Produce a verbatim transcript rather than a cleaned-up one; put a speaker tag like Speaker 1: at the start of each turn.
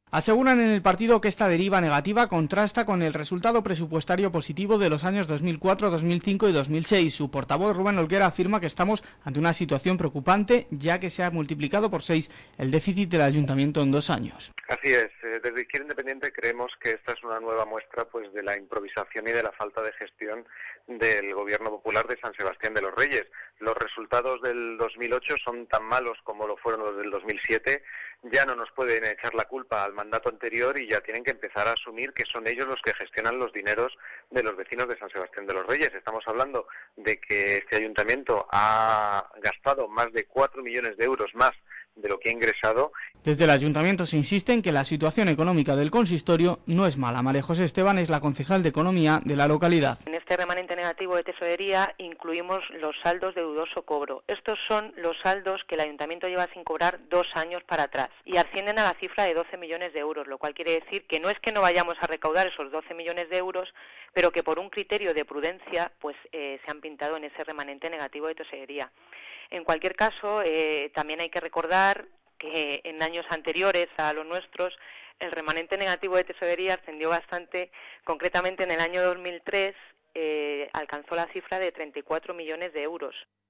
Speaker 1: Aseguran en el partido que esta deriva negativa contrasta con el resultado presupuestario positivo de los años dos mil cuatro, dos mil cinco y dos mil seis. Su portavoz Rubén Olguera afirma que estamos ante una situación preocupante, ya que se ha multiplicado por seis el déficit del ayuntamiento en dos años.
Speaker 2: Así es, desde Izquierda Independiente creemos que esta es una nueva muestra pues de la improvisación y de la falta de gestión del Gobierno Popular de San Sebastián de los Reyes. Los resultados del dos mil ocho son tan malos como lo fueron los del dos mil siete, ya no nos pueden echar la culpa al mandato anterior y ya tienen que empezar a asumir que son ellos los que gestionan los dineros de los vecinos de San Sebastián de los Reyes. Estamos hablando de que este ayuntamiento ha gastado más de cuatro millones de euros más de lo que ha ingresado.
Speaker 1: Desde el ayuntamiento se insiste en que la situación económica del consistorio no es mala. María José Esteban es la concejal de Economía de la localidad.
Speaker 3: En este remanente negativo de tesorería incluimos los saldos de dudoso cobro. Estos son los saldos que el ayuntamiento lleva sin cobrar dos años para atrás y ascienden a la cifra de doce millones de euros, lo cual quiere decir que no es que no vayamos a recaudar esos doce millones de euros, pero que por un criterio de prudencia pues eh, se han pintado en ese remanente negativo de tesorería. En cualquier caso, eh, también hay que recordar que en años anteriores a los nuestros el remanente negativo de tesorería ascendió bastante, concretamente en el año dos mil tres eh, alcanzó la cifra de treinta y cuatro millones de euros.